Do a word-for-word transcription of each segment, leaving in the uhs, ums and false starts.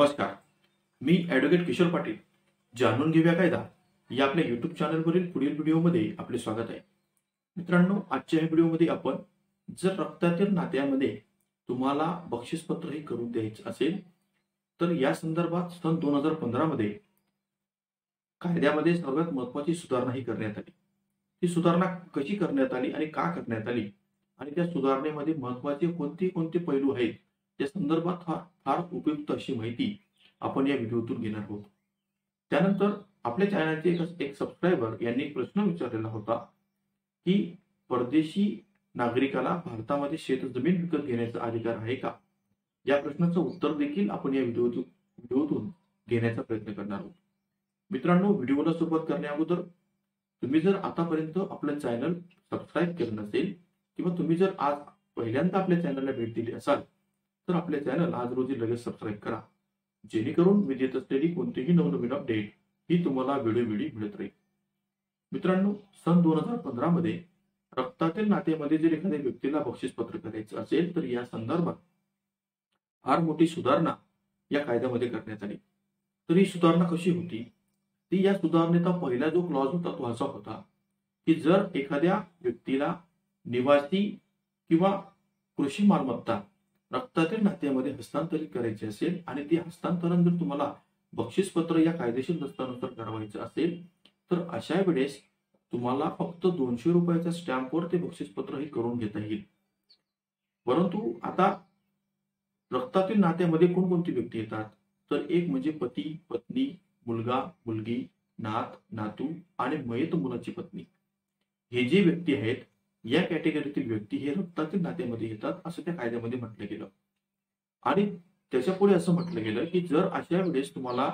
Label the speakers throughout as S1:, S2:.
S1: नमस्कार, मी ॲडव्होकेट किशोर पाटील. जाणून घेऊया कायदा या आपल्या युट्यूब चॅनलवरील पुढील व्हिडिओमध्ये आपले स्वागत आहे. मित्रांनो, आजच्या या व्हिडिओमध्ये आपण जर रक्तातील नात्यामध्ये तुम्हाला बक्षीसपत्रही करून द्यायचं असेल तर या संदर्भात सन दोन हजार पंधरा मध्ये कायद्यामध्ये सर्वात महत्वाची सुधारणा ही करण्यात आली. ती सुधारणा कशी करण्यात आली आणि का करण्यात आली आणि त्या सुधारणेमध्ये महत्वाचे कोणते कोणते पैलू आहेत त्या संदर्भात फार उपयुक्त अशी माहिती आपण या व्हिडिओतून घेणार आहोत. त्यानंतर आपल्या चॅनलचे एक, एक सबस्क्रायबर यांनी एक प्रश्न विचारलेला होता की परदेशी नागरिकाला भारतामध्ये शेतजमीन विकत घेण्याचा अधिकार आहे का. या प्रश्नाचं उत्तर देखील आपण या व्हिडिओतून व्हिडिओतून घेण्याचा प्रयत्न करणार आहोत. मित्रांनो, व्हिडिओला सुरुवात करण्या अगोदर तुम्ही जर आतापर्यंत आपलं चॅनल सबस्क्राईब केलं नसेल किंवा तुम्ही जर आज पहिल्यांदा आपल्या चॅनलला भेट दिली असाल तर आपल्या चॅनल आज रोजी लगेच सबस्क्राईब करा, जेणेकरून मी देत असलेली कोणतीही नवनवीन अपडेट ही तुम्हाला वेळोवेळी मिळत राहील. मित्रांनो, सन दोन हजार पंधरा मध्ये रक्तातील नात्यामध्ये जर एखाद्या व्यक्तीला बक्षीसपत्र करायचं असेल तर या संदर्भात फार मोठी सुधारणा या कायद्यामध्ये करण्यात आली. तर ही सुधारणा कशी होती ती या सुधारणेचा पहिला जो क्लॉज होता तो असा होता की जर एखाद्या व्यक्तीला निवासी किंवा कृषी मालमत्ता रक्तातील नात्यामध्ये हस्तांतरित करायचे असेल आणि ते हस्तांतरण जर तुम्हाला बक्षीसपत्र या कायदेशीर दस्तानुसार करावायचं असेल तर अशा वेळेस तुम्हाला फक्त दोनशे रुपयाच्या स्टॅम्पवर ते बक्षीसपत्र हे करून घेता येईल. परंतु आता रक्तातील नात्यामध्ये कोणकोणती व्यक्ती येतात तर एक म्हणजे पती, पत्नी, मुलगा, मुलगी, नात, नातू आणि मयत मुलाची पत्नी. हे जे व्यक्ती आहेत या कॅटेगरीतील व्यक्ती हे रक्तातील नात्यामध्ये येतात असं त्या कायद्यामध्ये म्हटलं गेलं. आणि त्याच्या पुढे असं म्हटलं गेलं की जर अशा वेळेस तुम्हाला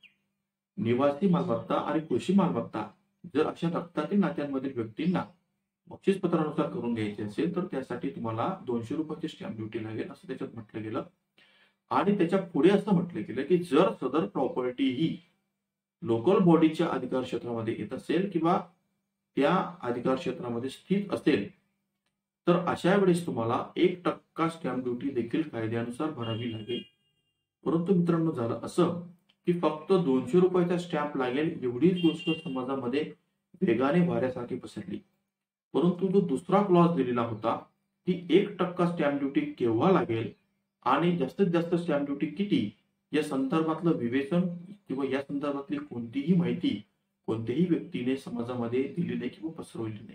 S1: निवासी मालमत्ता आणि कृषी मालमत्ता जर अशा रक्तातील नात्यांमधील व्यक्तींना बक्षीसपत्रानुसार करून घ्यायचे असेल तर त्यासाठी तुम्हाला दोनशे रुपयाची स्टॅम्प ड्युटी लागेल असं त्याच्यात म्हटलं गेलं. आणि त्याच्या पुढे असं म्हटलं गेलं की जर सदर प्रॉपर्टी ही लोकल बॉडीच्या अधिकार क्षेत्रामध्ये येत असेल किंवा त्या अधिकार क्षेत्रामध्ये स्थित असेल तर अशा वेळेस तुम्हाला एक टक्का स्टॅम्प ड्युटी देखील कायद्यानुसार भरावी लागेल. परंतु मित्रांनो, झालं असं की फक्त दोनशे रुपयाचा स्टॅम्प लागेल एवढीच गोष्ट समाजामध्ये वेगाने वाऱ्यासारखी पसरली. परंतु जो दुसरा क्लॉज दिलेला होता की एक टक्का स्टॅम्प ड्युटी केव्हा लागेल आणि जास्तीत जास्त स्टॅम्प ड्युटी किती या संदर्भातलं विवेचन किंवा या संदर्भातली कोणतीही माहिती कोणत्याही व्यक्तीने समाजामध्ये दिली नाही किंवा पसरवली नाही.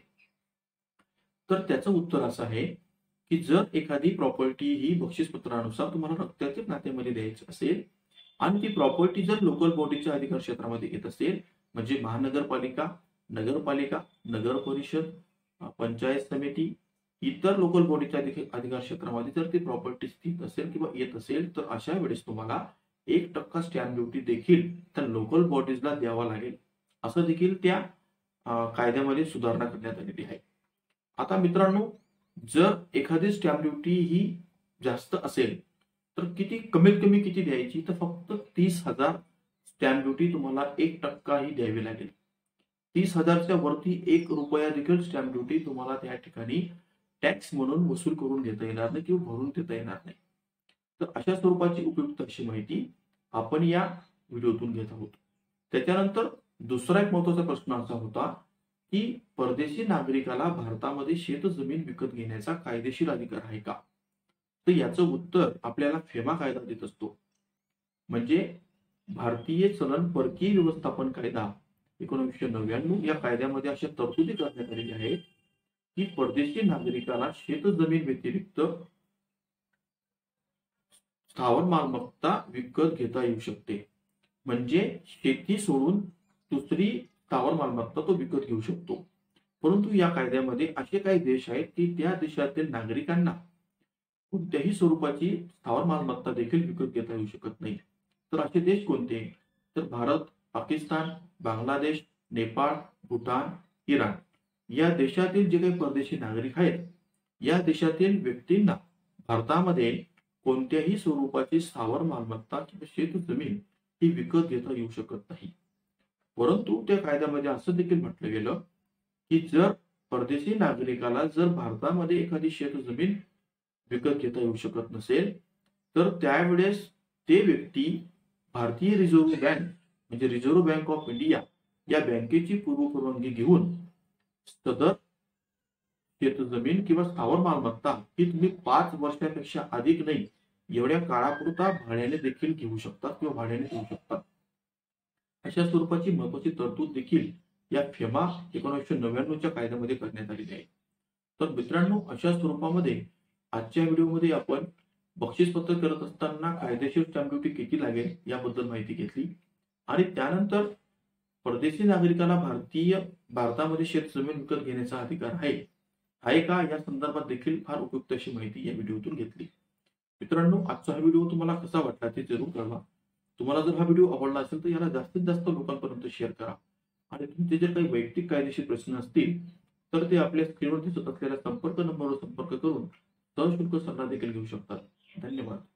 S1: तर त्याचं उत्तर असं आहे की जर एखादी प्रॉपर्टी ही बक्षीसपत्रानुसार तुम्हाला रक्तातील नात्यामध्ये द्यायची असेल आणि ती प्रॉपर्टी जर लोकल बॉडीच्या अधिकार क्षेत्रामध्ये येत असेल म्हणजे महानगरपालिका, नगरपालिका, नगर परिषद, पंचायत समिती, इतर लोकल बॉडीच्या अधिकार क्षेत्रामध्ये जर ती प्रॉपर्टी स्थित असेल किंवा येत असेल तर अशा वेळेस तुम्हाला एक टक्का स्टॅम्प ड्युटी देखील त्या लोकल बॉडीजला द्यावा लागेल असं देखील त्या कायद्यामध्ये सुधारणा करण्यात आलेली आहे. आता मित्रांनो, जर एखादी स्टॅम्प ड्युटी ही जास्त असेल तर किती कमीत कमी किती द्यायची तर फक्त तीस हजार स्टॅम्प ड्युटी तुम्हाला एक टक्का ही द्यावी लागेल. तीस हजारच्या वरती एक रुपया देखील स्टॅम्प ड्युटी तुम्हाला त्या ठिकाणी टॅक्स म्हणून वसूल करून घेता येणार नाही किंवा भरून देता येणार नाही. तर अशा स्वरूपाची उपयुक्त अशी माहिती आपण या व्हिडिओतून घेत आहोत. त्याच्यानंतर दुसरा एक महत्वाचा प्रश्न असा होता की परदेशी नागरिकाला भारतामध्ये शेतजमीन विकत घेण्याचा कायदेशीर अधिकार आहे का. तर याचं उत्तर आपल्याला फेमा कायदा देत असतो. म्हणजे भारतीय चलन परकीय व्यवस्थापन कायदा एकोणीसशे नव्याण्णव या कायद्यामध्ये अशा तरतुदी करण्यात आलेल्या आहेत की परदेशी नागरिकाला शेतजमीन व्यतिरिक्त स्थावर मालमत्ता विकत घेता येऊ शकते. म्हणजे शेती सोडून दुसरी स्थावर मालमत्ता तो विकत घेऊ शकतो. परंतु या कायद्यामध्ये असे काही देश आहेत की त्या देशातील नागरिकांना कोणत्याही स्वरूपाची स्थावर मालमत्ता देखील विकत घेता येऊ शकत नाही. तर असे देश कोणते तर भारत, पाकिस्तान, बांगलादेश, नेपाळ, भूतान, इराण या देशातील जे काही परदेशी नागरिक आहेत या देशातील व्यक्तींना भारतामध्ये कोणत्याही स्वरूपाची स्थावर मालमत्ता किंवा शेतजमीन ही विकत घेता येऊ शकत नाही. परंतु त्या कायद्यामध्ये असं देखील म्हटलं गेलं की जर परदेशी नागरिकाला जर भारतामध्ये एखादी शेतजमीन विकत घेता येऊ शकत नसेल तर त्यावेळेस ते व्यक्ती भारतीय रिझर्व्ह बँक म्हणजे रिझर्व्ह बँक ऑफ इंडिया या बँकेची पूर्व परवानगी घेऊन सदर शेतजमीन किंवा स्थावर मालमत्ता ही तुम्ही पाच वर्षापेक्षा अधिक नाही एवढ्या काळापुरता भाड्याने देखील घेऊ शकता किंवा भाड्याने देऊ शकता. अशा स्वरूपाची महत्वाची तरतूद देखील या फेमा एकोणीसशे नव्याण्णवच्या कायद्यामध्ये करण्यात आलेली आहे. तर मित्रांनो, अशा स्वरूपामध्ये आजच्या व्हिडिओमध्ये आपण बक्षीसपत्र करत असताना कायदेशीर स्टॅम्प ड्युटी किती लागेल याबद्दल माहिती घेतली आणि त्यानंतर परदेशी नागरिकाला भारतीय भारतामध्ये शेतजमीन विकत घेण्याचा अधिकार आहे आहे का या संदर्भात देखील फार उपयुक्त अशी माहिती या व्हिडिओतून घेतली. मित्रांनो, आजचा हा व्हिडिओ तुम्हाला कसा वाटला ते जरूर कळवा. तुम्हाला जर हा व्हिडिओ आवडला असेल तर याला जास्तीत जास्त लोकांपर्यंत शेअर करा आणि तुमचे जर काही वैयक्तिक कायदेशीर प्रश्न असतील तर ते आपल्या स्क्रीनवर दिसत असलेल्या संपर्क नंबरवर संपर्क करून सहशुल्क सल्ला देखील घेऊ शकतात. धन्यवाद.